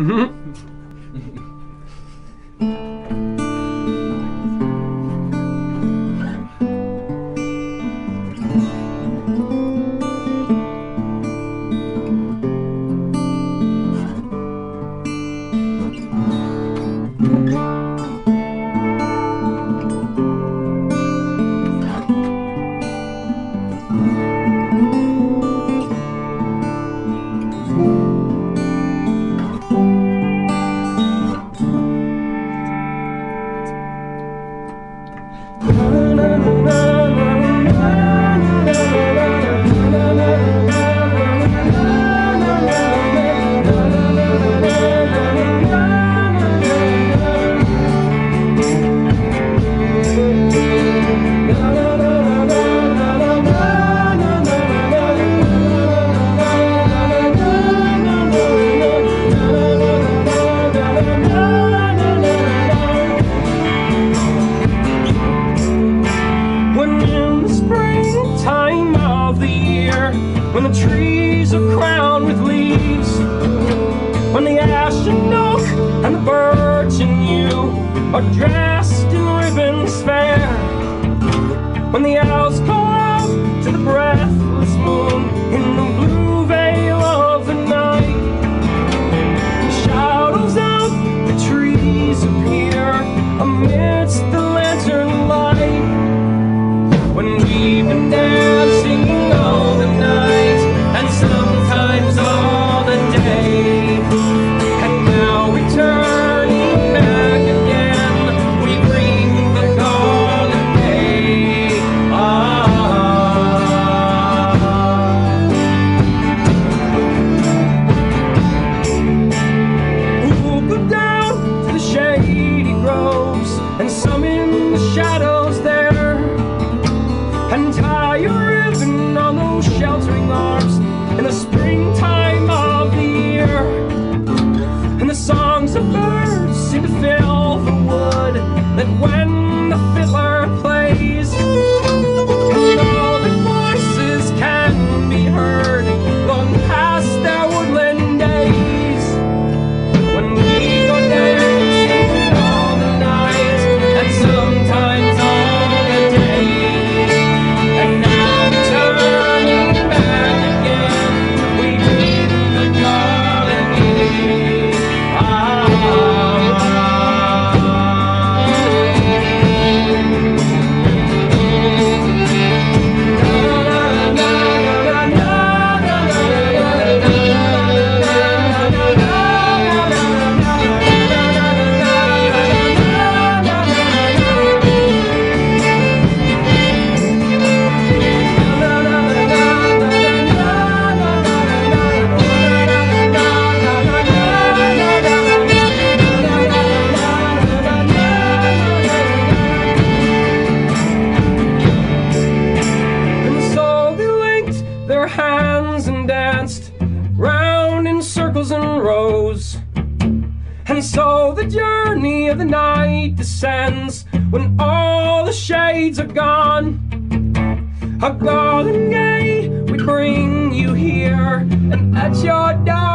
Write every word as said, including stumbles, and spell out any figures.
When the trees are crowned with leaves, when the ash and oak and the birch and yew are dressed in ribbons fair, when the owls call out to the breathless moon in the blue veil of the night, the shadows of the trees appear amidst the lantern light. When we've been dancing all the night, and sometimes all the day, and now returning back again, we bring the golden day. Ah. We'll go down to the shady groves and summon the shadows there, and tie a ribbon on those sheltering arms in the springtime of the year. And the songs of birds seem to fill the wood, that when the fiddler plays, and all the voices can be heard long past their woodland days. When we go dancing all the night, and sometimes all the day, and now returning back again, we bring the golden day. Ah. Their hands and danced round in circles and rows, and so the journey of the night descends when all the shades are gone. A golden day we bring you here, and at your door